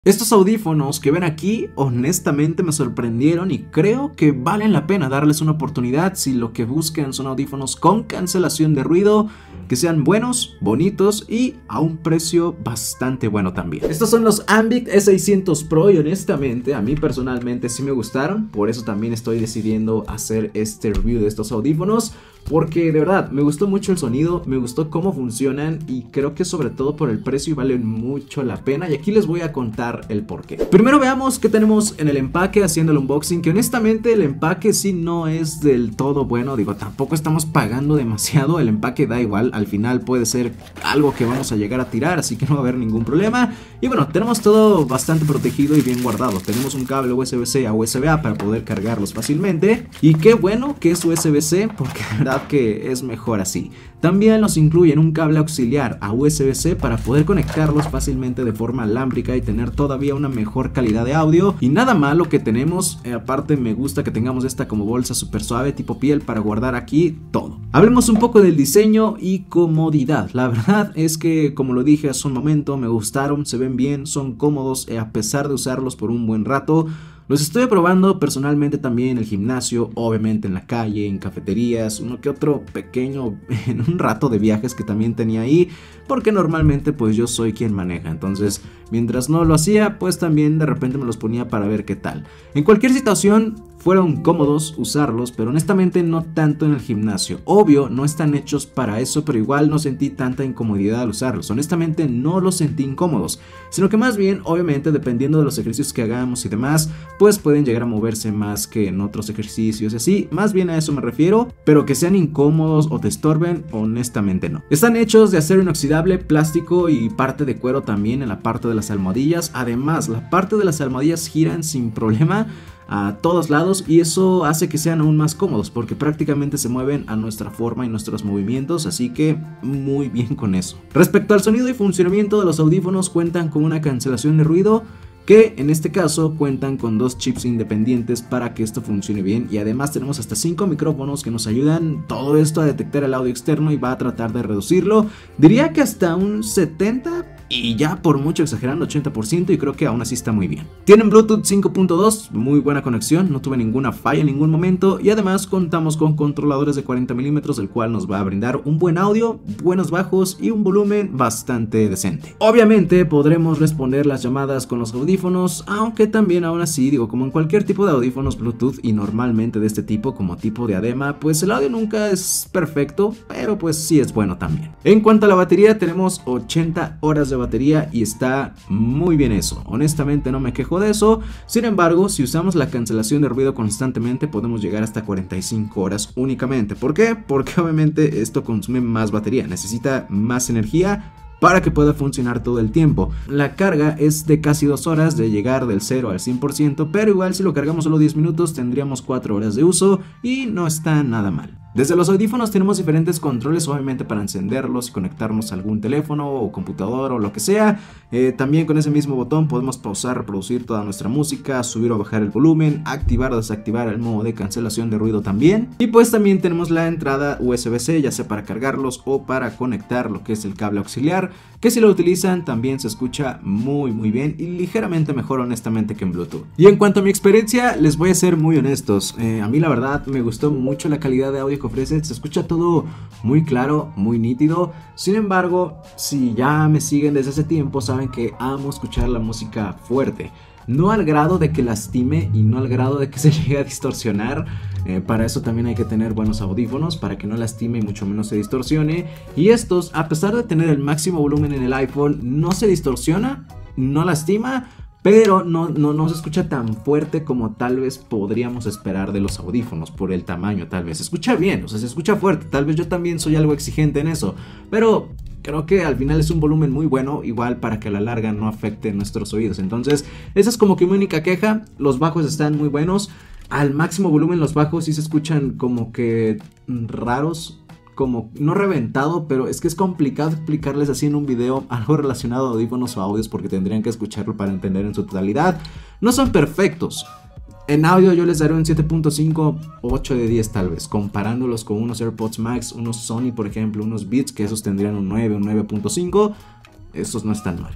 Estos audífonos que ven aquí honestamente me sorprendieron y creo que valen la pena darles una oportunidad si lo que buscan son audífonos con cancelación de ruido, que sean buenos, bonitos y a un precio bastante bueno también. Estos son los Ambiq E600 Pro y honestamente a mí personalmente sí me gustaron, por eso también estoy decidiendo hacer este review de estos audífonos. Porque de verdad me gustó mucho el sonido, me gustó cómo funcionan y creo que sobre todo por el precio valen mucho la pena. Y aquí les voy a contar el porqué. Primero veamos qué tenemos en el empaque haciendo el unboxing, que honestamente el empaque sí no es del todo bueno. Digo, tampoco estamos pagando demasiado, el empaque da igual, al final puede ser algo que vamos a llegar a tirar, así que no va a haber ningún problema. Y bueno, tenemos todo bastante protegido y bien guardado. Tenemos un cable USB-C a USB-A para poder cargarlos fácilmente. Y qué bueno que es USB-C, porque de verdad que es mejor así. También nos incluyen un cable auxiliar a USB-C para poder conectarlos fácilmente de forma alámbrica y tener todavía una mejor calidad de audio. Y nada malo que tenemos, aparte me gusta que tengamos esta como bolsa súper suave tipo piel para guardar aquí todo. Hablemos un poco del diseño y comodidad. La verdad es que, como lo dije hace un momento, me gustaron, se ven bien, son cómodos a pesar de usarlos por un buen rato. Los estoy probando personalmente también en el gimnasio, obviamente en la calle, en cafeterías, uno que otro pequeño en un rato de viajes que también tenía ahí, porque normalmente pues yo soy quien maneja, entonces mientras no lo hacía pues también de repente me los ponía para ver qué tal. En cualquier situación fueron cómodos usarlos, pero honestamente no tanto en el gimnasio. Obvio, no están hechos para eso, pero igual no sentí tanta incomodidad al usarlos. Honestamente no los sentí incómodos, sino que más bien, obviamente, dependiendo de los ejercicios que hagamos y demás, pues pueden llegar a moverse más que en otros ejercicios y así. Más bien a eso me refiero, pero que sean incómodos o te estorben, honestamente no. Están hechos de acero inoxidable, plástico y parte de cuero también en la parte de las almohadillas. Además, la parte de las almohadillas giran sin problema a todos lados y eso hace que sean aún más cómodos porque prácticamente se mueven a nuestra forma y nuestros movimientos, así que muy bien con eso. Respecto al sonido y funcionamiento de los audífonos, cuentan con una cancelación de ruido que en este caso cuentan con dos chips independientes para que esto funcione bien, y además tenemos hasta 5 micrófonos que nos ayudan todo esto a detectar el audio externo y va a tratar de reducirlo, diría que hasta un 70% y ya por mucho exagerando 80%, y creo que aún así está muy bien. Tienen Bluetooth 5.2, muy buena conexión, no tuve ninguna falla en ningún momento, y además contamos con controladores de 40 milímetros, el cual nos va a brindar un buen audio, buenos bajos y un volumen bastante decente. Obviamente podremos responder las llamadas con los audífonos, aunque también aún así, digo, como en cualquier tipo de audífonos Bluetooth y normalmente de este tipo, como tipo diadema, pues el audio nunca es perfecto, pero pues sí es bueno también. En cuanto a la batería, tenemos 80 horas de batería y está muy bien eso, honestamente no me quejo de eso. Sin embargo, si usamos la cancelación de ruido constantemente podemos llegar hasta 45 horas únicamente. ¿Por qué? Porque obviamente esto consume más batería, necesita más energía para que pueda funcionar todo el tiempo. La carga es de casi 2 horas de llegar del 0 al 100%, pero igual si lo cargamos solo 10 minutos tendríamos 4 horas de uso y no está nada mal. Desde los audífonos tenemos diferentes controles, obviamente para encenderlos y conectarnos a algún teléfono o computador o lo que sea. También con ese mismo botón podemos pausar, reproducir toda nuestra música, subir o bajar el volumen, activar o desactivar el modo de cancelación de ruido también. Y pues también tenemos la entrada USB-C, ya sea para cargarlos o para conectar lo que es el cable auxiliar, que si lo utilizan también se escucha muy bien y ligeramente mejor honestamente que en Bluetooth. Y en cuanto a mi experiencia, les voy a ser muy honestos, a mí la verdad me gustó mucho la calidad de audio que ofrece, se escucha todo muy claro, muy nítido. Sin embargo, si ya me siguen desde hace tiempo saben que amo escuchar la música fuerte, no al grado de que lastime y no al grado de que se llegue a distorsionar. Para eso también hay que tener buenos audífonos para que no lastime y mucho menos se distorsione. Y estos, a pesar de tener el máximo volumen en el iPhone, no se distorsiona, no lastima, pero no se escucha tan fuerte como tal vez podríamos esperar de los audífonos por el tamaño. Tal vez se escucha bien, o sea, se escucha fuerte. Tal vez yo también soy algo exigente en eso, pero creo que al final es un volumen muy bueno, igual para que a la larga no afecte nuestros oídos. Entonces esa es como que mi única queja. Los bajos están muy buenos, al máximo volumen los bajos sí se escuchan como que raros, como no reventado, pero es que es complicado explicarles así en un video algo relacionado a audífonos o audios porque tendrían que escucharlo para entender en su totalidad. No son perfectos. En audio yo les daré un 7.5, 8 de 10 tal vez, comparándolos con unos AirPods Max, unos Sony por ejemplo, unos Beats, que esos tendrían un 9, un 9.5, esos no están mal.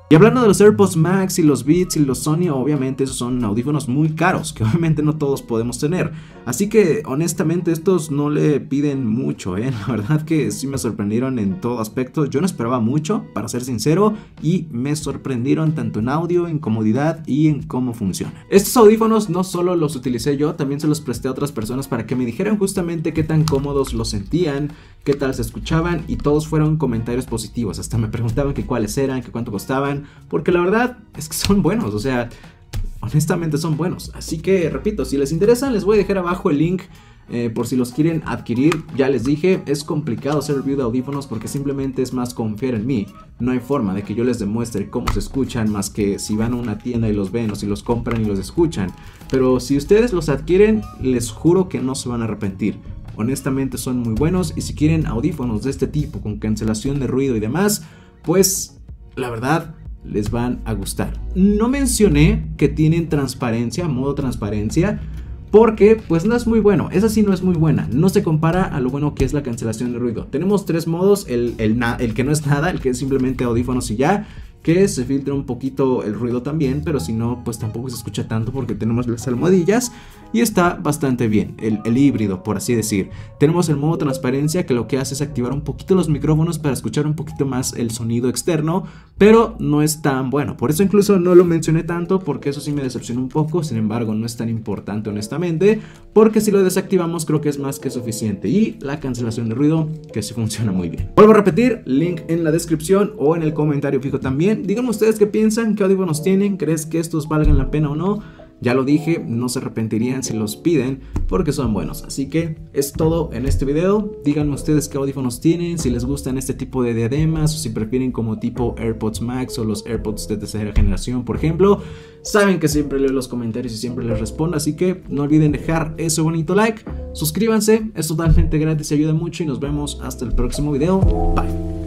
Y hablando de los AirPods Max y los Beats y los Sony, obviamente esos son audífonos muy caros que obviamente no todos podemos tener. Así que honestamente estos no le piden mucho, La verdad que sí me sorprendieron en todo aspecto. Yo no esperaba mucho, para ser sincero, y me sorprendieron tanto en audio, en comodidad y en cómo funcionan. Estos audífonos no solo los utilicé yo, también se los presté a otras personas para que me dijeran justamente qué tan cómodos los sentían, qué tal se escuchaban, y todos fueron comentarios positivos. Hasta me preguntaban que cuáles eran, que cuánto costaban, porque la verdad es que son buenos, o sea, honestamente son buenos. Así que repito, si les interesan les voy a dejar abajo el link por si los quieren adquirir. Ya les dije, es complicado hacer review de audífonos porque simplemente es más confiar en mí. No hay forma de que yo les demuestre cómo se escuchan más que si van a una tienda y los ven, o si los compran y los escuchan. Pero si ustedes los adquieren, les juro que no se van a arrepentir. Honestamente son muy buenos, y si quieren audífonos de este tipo con cancelación de ruido y demás, pues la verdad les van a gustar. No mencioné que tienen transparencia, modo transparencia, porque pues no es muy bueno. Esa sí no es muy buena, no se compara a lo bueno que es la cancelación de ruido. Tenemos tres modos: el que no es nada, el que es simplemente audífonos y ya, que se filtra un poquito el ruido también, pero si no, pues tampoco se escucha tanto porque tenemos las almohadillas y está bastante bien, el híbrido, por así decir. Tenemos el modo transparencia, que lo que hace es activar un poquito los micrófonos para escuchar un poquito más el sonido externo, pero no es tan bueno. Por eso incluso no lo mencioné tanto, porque eso sí me decepcionó un poco. Sin embargo, no es tan importante honestamente, porque si lo desactivamos creo que es más que suficiente. Y la cancelación de ruido, que sí funciona muy bien. Vuelvo a repetir, link en la descripción o en el comentario fijo también. Díganme ustedes qué piensan, qué audífonos tienen, ¿crees que estos valgan la pena o no? Ya lo dije, no se arrepentirían si los piden porque son buenos. Así que es todo en este video. Díganme ustedes qué audífonos tienen, si les gustan este tipo de diademas o si prefieren como tipo AirPods Max o los AirPods de tercera generación, por ejemplo. Saben que siempre leo los comentarios y siempre les respondo, así que no olviden dejar ese bonito like. Suscríbanse, es totalmente gratis y ayuda mucho, y nos vemos hasta el próximo video. Bye.